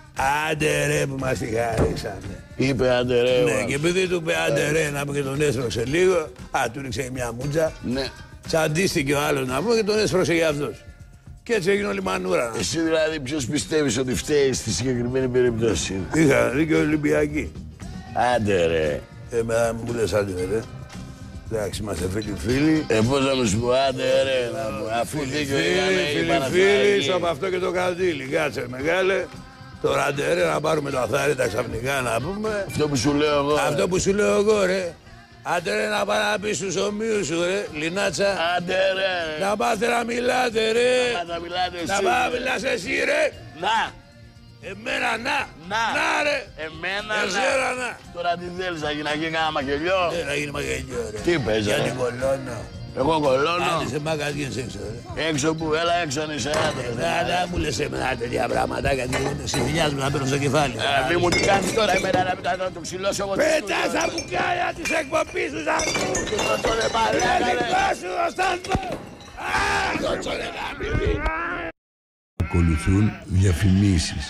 άντε ρε που μας τη χαρίσανε. Είπε άντε ρε. Ναι, και επειδή του είπε άντε ρε να πούμε και τον έσπρωξε λίγο, α, του ρίξε μια μούτσα. Ναι. Τσαντίστηκε ο άλλος να πούμε και τον έσπρωξε για αυτός. Και έτσι έγινε όλη μανούρα. Εσύ δηλαδή ποιος πιστεύεις ότι φταίει στη συγκεκριμένη περίπτωση? Είχα δίκιο Ολυμπιακοί. Άντε ρε. Εμένα μου λες άντε ρε. Εντάξει, είμαστε φίλοι φίλοι. Ε, πώς να μου σου πω άντε ρε. Αφού δίκιο είχαμε οι Παναθηναϊκοί. Φίλοι, από αυτό και το καντήλι. Κάτσε μεγάλε. Τώρα άντε ρε να πάρουμε το αθάρι τα ξαφνικά να πούμε. Αυτό που σου λέω εγώ. Αυτό που σου λέω εγώ ρε. Άντε ρε να πάει να πεις στους ομοίους σου ρε, Λινάτσα. Άντε ρε. Να πάτε να μιλάτε ρε. Να μιλάτε εσύ. Να πάτε να μιλάς εσύ ρε. Να. Εμένα να. Να. Να ρε. Εμένα Εσέρα να. να. Τώρα τι θέλεις, να γίνει, να γίνει κανένα μαγελιό? Ναι, να γίνει μαγελιό ρε. Τι πες ρε. Γιατί κολώνω. Εγώ κολώνω. Άντε σε μάγας γίνεις έξω ρε. Έξω που, έλα έξω αν είσαι άντρας. Να μου λες εμένα τέτοια πράγματα, γιατί στη δουλειά μου να παίρνω στο κεφάλι. Ε, μη μου τι κάνεις τώρα εμένα να μην το ξυλώσω εγώ. Πέτα στα μπουκάλια της εκπομπής σου σαν σου. Και το ρε μαλάκα ρε. Σου δώσταν το. Ακολουθούν διαφημίσεις.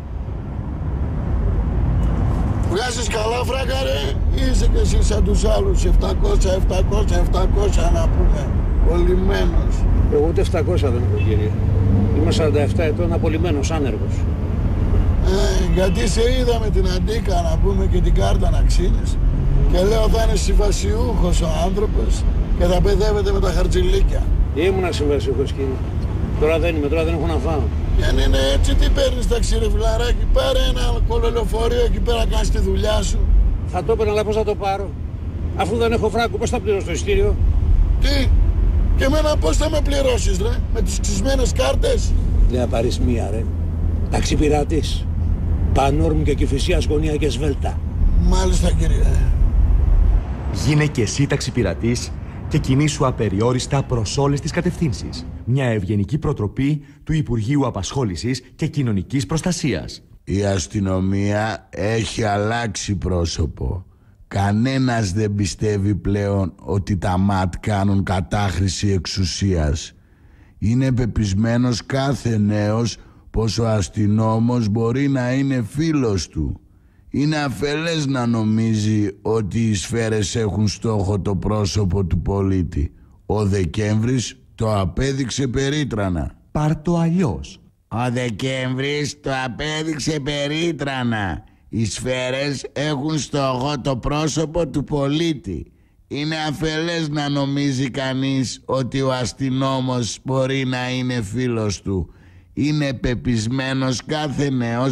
Βγάζεις καλά φράγκα ρε, είσαι και εσύ σαν τους άλλους επτακόσια, επτακόσια, επτακόσια να πούμε, κολλημένος. Εγώ ούτε επτακόσια δεν έχω κύριε. Είμαι σαράντα επτά ετών απολυμμένος, άνεργος. Ε, γιατί σε είδα με την Αντίκα να πούμε και την κάρτα να ξύνεις και λέω θα είναι συμβασιούχος ο άνθρωπος και θα παιδεύεται με τα χαρτζηλίκια. Ήμουνα συμβασιούχος κύριε. Τώρα δεν είμαι, τώρα δεν έχω να φάω. Και αν είναι έτσι, τι παίρνεις ταξί ρε φιλαράκι, πάρε ένα κολολεωφορείο εκεί πέρα, κάνεις τη δουλειά σου. Θα το έπαιρνα, αλλά πώς θα το πάρω? Αφού δεν έχω φράγκο, πώς θα πληρώσω το ειστήριο? Τι, και εμένα πώς θα με πληρώσεις ρε, με τις ξυσμένες κάρτες? Δεν θα πάρεις μία ρε, ταξιπειρατής, Πανόρμου και Κηφισίας γωνία και σβέλτα. Μάλιστα κύριε. Γίνε και εσύ ταξιπειρατής και κινήσου απεριόριστα προς όλες τις κατευθύνσεις. Μια ευγενική προτροπή του Υπουργείου Απασχόλησης και Κοινωνικής Προστασίας. Η αστυνομία έχει αλλάξει πρόσωπο. Κανένας δεν πιστεύει πλέον ότι τα ΜΑΤ κάνουν κατάχρηση εξουσίας. Είναι πεπισμένος κάθε νέος πως ο αστυνόμος μπορεί να είναι φίλος του. Είναι αφελές να νομίζει ότι οι σφαίρες έχουν στόχο το πρόσωπο του πολίτη. Ο Δεκέμβρης το απέδειξε περίτρανα. Πάρ' το αλλιώς. Ο Δεκέμβρης το απέδειξε περίτρανα. Οι σφαίρες έχουν στόχο το πρόσωπο του πολίτη. Είναι αφελές να νομίζει κανείς ότι ο αστυνόμος μπορεί να είναι φίλος του. Είναι πεπισμένος κάθε νέος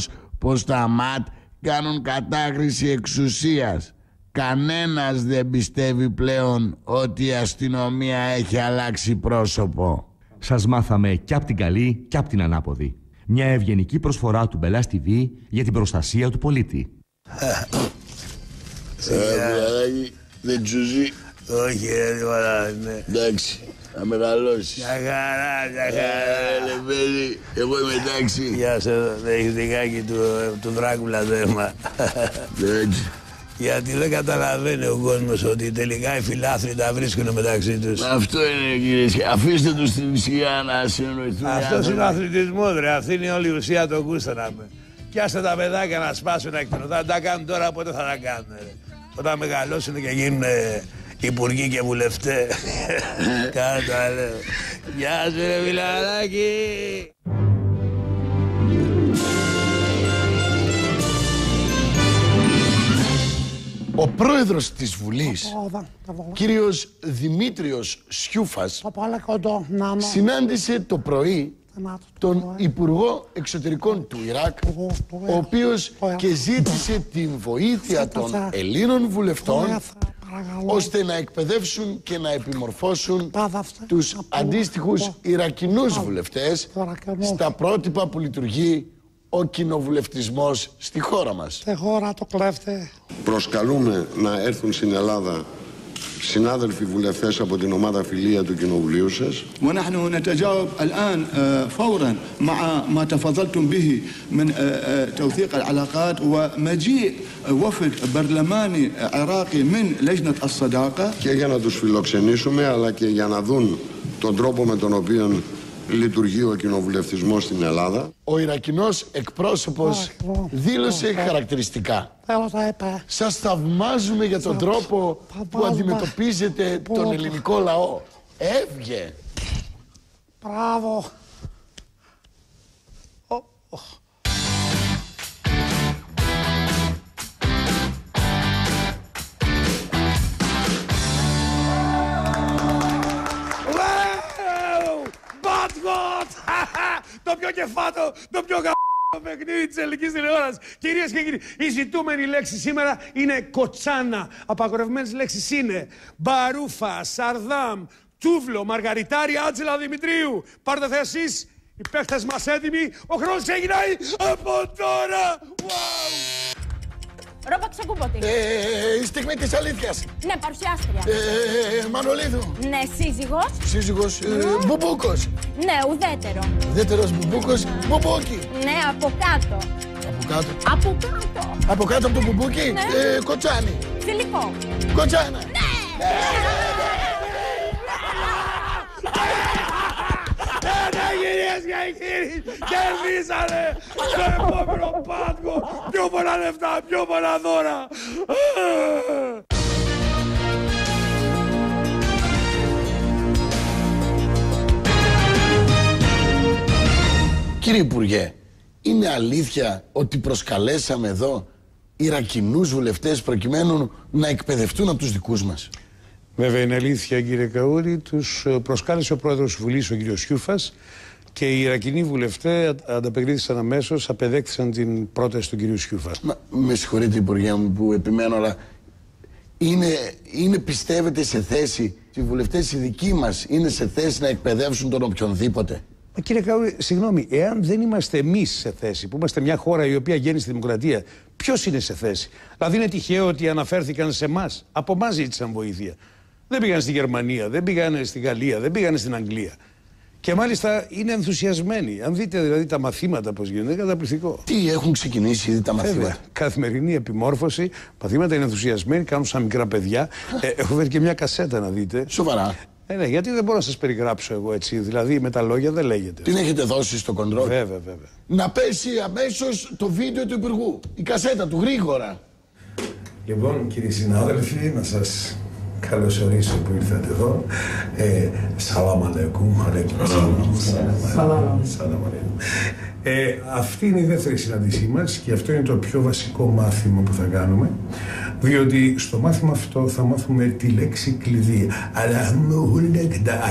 πως τα ΜΑΤ κάνουν κατάχρηση εξουσίας. Κανένας δεν πιστεύει πλέον ότι η αστυνομία έχει αλλάξει πρόσωπο. Σας μάθαμε κι απ' την καλή κι απ' την ανάποδη. Μια ευγενική προσφορά του Μπελάς τι βι για την προστασία του πολίτη. Ε, δεν τσουζεί. Όχι, ρε, τίποτα, ναι. Εντάξει, θα μεγαλώσεις. Μια χαρά, μια χαρά. Ε, παιδί, εγώ είμαι εντάξει. Γεια σας, δεν έχει δικάκι του, του Δράκουλα το αίμα. Έτσι. Γιατί δεν καταλαβαίνει ο κόσμος ότι τελικά οι φιλάθλοι τα βρίσκουν μεταξύ τους. Αυτό είναι, κύριε. Αφήστε τους στην ουσία να συνοηθούν. Αυτός είναι ο αθλητισμός, ρε. Αυτή είναι όλη η ουσία του γούσταναμε. Κι άστε τα παιδάκια να σπάσουν να εκτενούν. Θα τα κάνουν τώρα, πότε θα τα κάνουν, ρε. Όταν μεγαλώσουν και γίνουν υπουργοί και βουλευτές. Κάτα, λέω. Γεια σου, ρε φιλαράκι. Ο πρόεδρος της Βουλής, κύριος Δημήτριος Σιούφας, συνάντησε το πρωί τον Υπουργό Εξωτερικών του Ιράκ, ο οποίος και ζήτησε την βοήθεια των Ελλήνων βουλευτών ώστε να εκπαιδεύσουν και να επιμορφώσουν τους αντίστοιχους Ιρακινούς βουλευτές στα πρότυπα που λειτουργεί ο κοινοβουλευτισμός στη χώρα μας. Στη χώρα το κλέφτε. Προσκαλούμε να έρθουν στην Ελλάδα συνάδελφοι βουλευτές από την ομάδα φιλία του κοινοβουλίου σας. ونحن نتجاوب الآن فورا مع ما تفضلتم به من توثيق العلاقات ومجيء وفد برلماني عراقي من لجنة الصداقة. Και για να τους φιλοξενήσουμε αλλά και για να δουν τον τρόπο με τον οποίο λειτουργεί ο κοινοβουλευτισμός στην Ελλάδα. Ο Ιρακινός εκπρόσωπος δήλωσε χαρακτηριστικά: σας θαυμάζουμε για τον τρόπο που αντιμετωπίζετε τον ελληνικό λαό. Έβγε. Μπράβο. Το πιο κεφάτο, το πιο γαμπ***ο παιχνίδι της ελληνικής τηλεόρασης. Κυρίες και κύριοι, η ζητούμενη λέξη σήμερα είναι κοτσάνα. Απαγορευμένες λέξεις είναι μπαρούφα, σαρδάμ, τούβλο, μαργαριτάρι, Άτζελα Δημητρίου. Πάρτε θέση εσείς, οι παίχτες μας έτοιμοι. Ο χρόνος ξεκινάει από τώρα. Wow. Ρόπα Ξακούπωτη. Ε, η στιγμή της αλήθειας. Ναι, παρουσιάστρια. Ε, Μανολίδου. Ναι, σύζυγος. Σύζυγος, ε, Μπουμπούκος. Ναι, ουδέτερο. Ουδέτερος Μπουμπούκος, Μπουμπούκι. Ναι, από κάτω. Από κάτω. Από κάτω. Από κάτω από το Μπουμπούκι, ναι. ε, κοτσάνι. Φιλικό. Κοτσάνα. Ναι. Ναι, κυρίες και κύριοι, κερδίσανε το επόμενο πάτκο. Πιο πολλά λεφτά, πιο πολλά δώρα. Κύριε Υπουργέ, είναι αλήθεια ότι προσκαλέσαμε εδώ Ιρακινούς βουλευτές προκειμένου να εκπαιδευτούν από τους δικούς μας? Βέβαια είναι αλήθεια, κύριε Καούρη. Τους προσκάλεσε ο πρόεδρος της Βουλής, ο κύριος Σιούφας, και οι Ιρακινοί βουλευτές ανταπεκρίθησαν αμέσως, απεδέχθησαν την πρόταση του κυρίου Σιούφα. Μα, με συγχωρείτε, Υπουργέ μου, που επιμένω, αλλά είναι, είναι πιστεύετε σε θέση, οι βουλευτές οι δικοί μας είναι σε θέση να εκπαιδεύσουν τον οποιονδήποτε? Μα κύριε Καούρη, συγγνώμη, εάν δεν είμαστε εμείς σε θέση, που είμαστε μια χώρα η οποία γέννησε τη δημοκρατία, ποιος είναι σε θέση? Δηλαδή είναι τυχαίο ότι αναφέρθηκαν σε εμάς, από εμάς ζήτησαν βοήθεια. Δεν πήγαν στη Γερμανία, δεν πήγαν στη Γαλλία, δεν πήγαν στην Αγγλία. Και μάλιστα είναι ενθουσιασμένοι. Αν δείτε δηλαδή τα μαθήματα πώς γίνονται, είναι καταπληκτικό. Τι έχουν ξεκινήσει ήδη τα μαθήματα? Βέβαια, καθημερινή επιμόρφωση, μαθήματα, είναι ενθουσιασμένοι, κάνουν σαν μικρά παιδιά. ε, έχω φέρει και μια κασέτα να δείτε. Σοβαρά? Ε, ναι, γιατί δεν μπορώ να σας περιγράψω εγώ έτσι. Δηλαδή με τα λόγια δεν λέγεται. Την έχετε δώσει στο κοντρόλ? Βέβαια, βέβαια. Να πέσει αμέσως το βίντεο του Υπουργού, η κασέτα του, γρήγορα. Λοιπόν, κύριοι συνάδελφοι, να σας καλωσορίσω που ήρθατε εδώ. Ε, Σαλάμ αλέκουμ. Σαλάμ αλέκουμ. Ε, αυτή είναι η δεύτερη συνάντησή μας και αυτό είναι το πιο βασικό μάθημα που θα κάνουμε, διότι στο μάθημα αυτό θα μάθουμε τη λέξη κλειδί.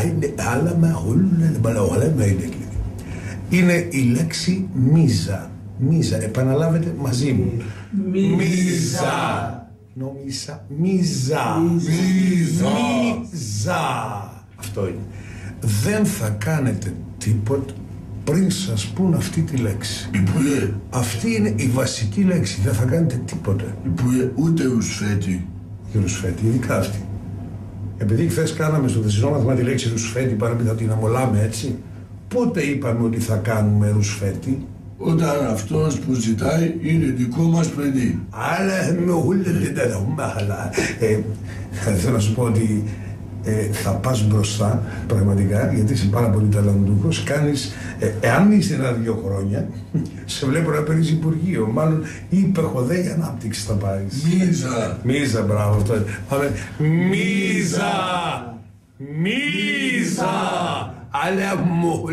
Είναι η λέξη μίζα. Μίζα. Επαναλάβετε μαζί μου. Μίζα. Νόμισα. Μίζα. Μίζα. Μίζα. Αυτό είναι. Δεν θα κάνετε τίποτα πριν σας πούν αυτή τη λέξη. Υπουργέ. Αυτή είναι η βασική λέξη. Δεν θα κάνετε τίποτα. Υπουργέ, ούτε ρουσφέτη. Η ρουσφέτη, ειδικά αυτή. Επειδή χθες κάναμε στο δεσινό μάθημα τη λέξη ρουσφέτη, παρότι θα την αμολάμε έτσι, πότε είπαμε ότι θα κάνουμε ρουσφέτη? Όταν αυτός που ζητάει είναι δικό μας παιδί. Αλλά με ούλετε τα δομά, αλλά θέλω να σου πω ότι ε, θα πας μπροστά πραγματικά, γιατί είσαι πάρα πολύ ταλαντούχος. Κάνεις, ε, εάν είσαι ένα-δύο χρόνια, σε βλέπω να παίρνεις υπουργείο. Μάλλον υπερχοδέη ανάπτυξη θα πάρεις. Μίζα. Μίζα, μπράβο. Αυτό. Πάμε. Μίζα. Μίζα. Αλλά μου.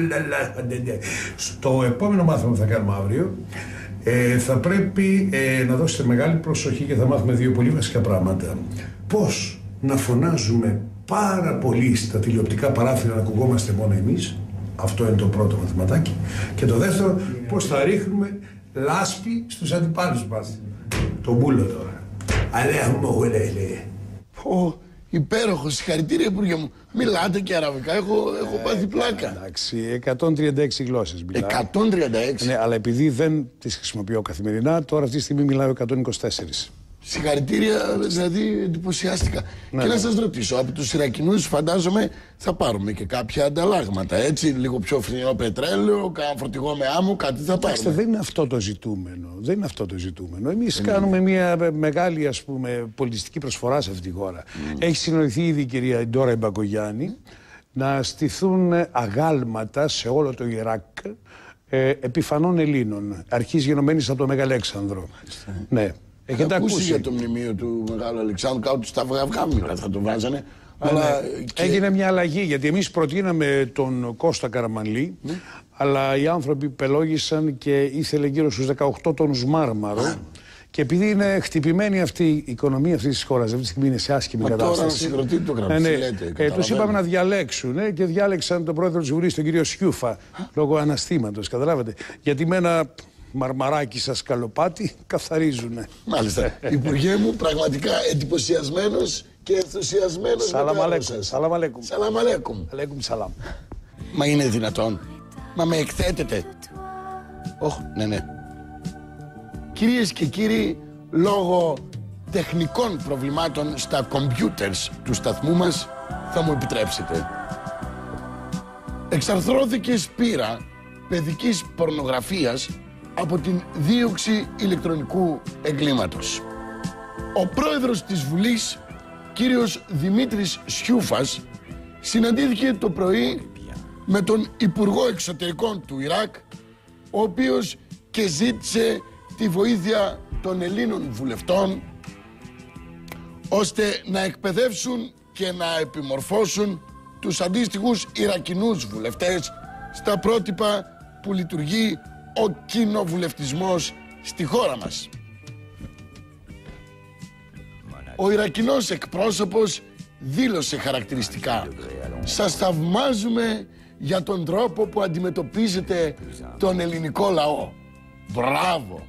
Στο επόμενο μάθημα που θα κάνουμε αύριο, ε, θα πρέπει ε, να δώσετε μεγάλη προσοχή και θα μάθουμε δύο πολύ βασικά πράγματα. Πώς να φωνάζουμε πάρα πολύ στα τηλεοπτικά παράθυρα να ακουγόμαστε μόνο εμείς. Αυτό είναι το πρώτο μαθηματάκι. Και το δεύτερο, πώς θα ρίχνουμε λάσπη στους αντιπάλους μας. Το μπούλο τώρα. Αλλά μου λέει. Ω, υπέροχο, συγχαρητήρια Υπουργέ μου. Μιλάτε και αραβικά, έχω, έχω πάθει πλάκα. Εντάξει, εκατόν τριάντα έξι γλώσσες μιλάω. εκατόν τριάντα έξι. Ναι, αλλά επειδή δεν τις χρησιμοποιώ καθημερινά, τώρα αυτή τη στιγμή μιλάω εκατόν είκοσι τέσσερα. Συγχαρητήρια, δηλαδή εντυπωσιάστηκα. Ναι, και ναι. να σας ρωτήσω, από τους Ιρακινούς φαντάζομαι θα πάρουμε και κάποια ανταλλάγματα, έτσι, λίγο πιο φθηνό πετρέλαιο, κάνα φορτηγό με άμμο, κάτι θα Κοιτάξτε, πάρουμε. δεν είναι αυτό το ζητούμενο. Δεν είναι αυτό το ζητούμενο. Εμείς κάνουμε μια μεγάλη, ας πούμε, πολιτιστική προσφορά σε αυτή τη χώρα. Mm. Έχει συνοηθεί ήδη η κυρία Ντόρα Μπακογιάννη να στηθούν αγάλματα σε όλο το Ιράκ ε, επιφανών Ελλήνων, αρχής γενομένης από το Μεγαλέξανδρο. Ναι. Έχετε ακούσει, ακούσει για το μνημείο του Μεγάλου Αλεξάνδρου, κάτω στα αυγάμιλα θα το βάζανε. Αλλά και... Έγινε μια αλλαγή, γιατί εμείς προτείναμε τον Κώστα Καραμανλή, ναι. αλλά οι άνθρωποι πελόγησαν και ήθελε γύρω στους δεκαοκτώ τόνους μάρμαρο. Α. Και επειδή είναι χτυπημένη αυτή η οικονομία αυτής της χώρας, αυτή τη στιγμή είναι σε άσχημη Μα κατάσταση. Τώρα συγκροτεί το γραμμή, ναι, ναι. λέτε, ε, τους είπαμε να διαλέξουν ε, και διάλεξαν τον πρόεδρο της Βουλής, τον κύριο Σιούφα, λόγω αναστήματος, καταλάβατε. Γιατί με ένα μαρμαράκι σας καλοπάτι καθαρίζουνε. Μάλιστα. Υπουργέ μου, πραγματικά εντυπωσιασμένος και ενθουσιασμένος. Σαλάμ αλέκουμ. Σαλάμ αλέκουμ. Σαλάμ αλέκουμ. Αλέκουμ σαλάμ. Μα είναι δυνατόν? Μα με εκθέτετε? Ωχ, ναι, ναι. Κυρίες και κύριοι, λόγω τεχνικών προβλημάτων στα κομπιούτερς του σταθμού μας, θα μου επιτρέψετε. Εξαρθρώθηκε σπήρα παιδικής πορνογραφίας από την δίωξη ηλεκτρονικού εγκλήματος. Ο πρόεδρος της Βουλής, κύριος Δημήτρης Σιούφας, συναντήθηκε το πρωί με τον Υπουργό Εξωτερικών του Ιράκ, ο οποίος και ζήτησε τη βοήθεια των Ελλήνων βουλευτών ώστε να εκπαιδεύσουν και να επιμορφώσουν τους αντίστοιχους Ιρακινούς βουλευτές στα πρότυπα που λειτουργεί ο κοινοβουλευτισμός στη χώρα μας. Ο Ιρακινός εκπρόσωπος δήλωσε χαρακτηριστικά: σας θαυμάζουμε για τον τρόπο που αντιμετωπίζετε τον ελληνικό λαό. Μπράβο!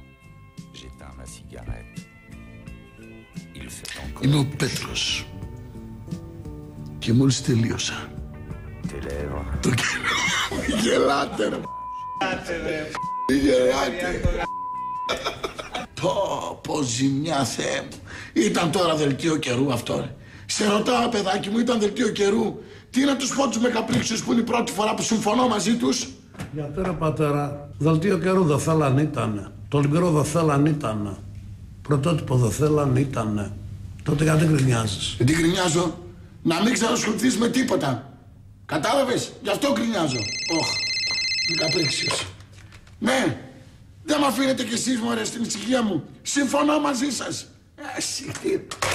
Είμαι ο Πέτρος και μόλις τελείωσα. Το καιρό. Γελάτε ρε. Γελάτε. Πω, πω ζημιά, Θεέ μου. Ήταν τώρα δελτίο καιρού αυτό ρε. Σε ρωτάω παιδάκι μου, ήταν δελτίο καιρού. Τι να τους πω τους μεγαπλήξους που είναι η πρώτη φορά που συμφωνώ μαζί τους? Γιατί ρε πατέρα, δελτίο καιρού δεν θέλαν ήτανε. Το λιμπηρό δεν θέλαν ήτανε. Πρωτότυπο δεν θέλαν ήτανε. Τότε γιατί γκρινιάζεις? Δεν γκρινιάζω. Να μην ξανασχοληθείς με τίποτα. Κατάλαβες? Γι' αυτό γκρινιάζω. Ωχ, μεγαπλήξιος. Ναι, δεν μ' αφήνετε κι εσείς μωρέ στην ησυχία μου. Συμφωνώ μαζί σας. Εσύ,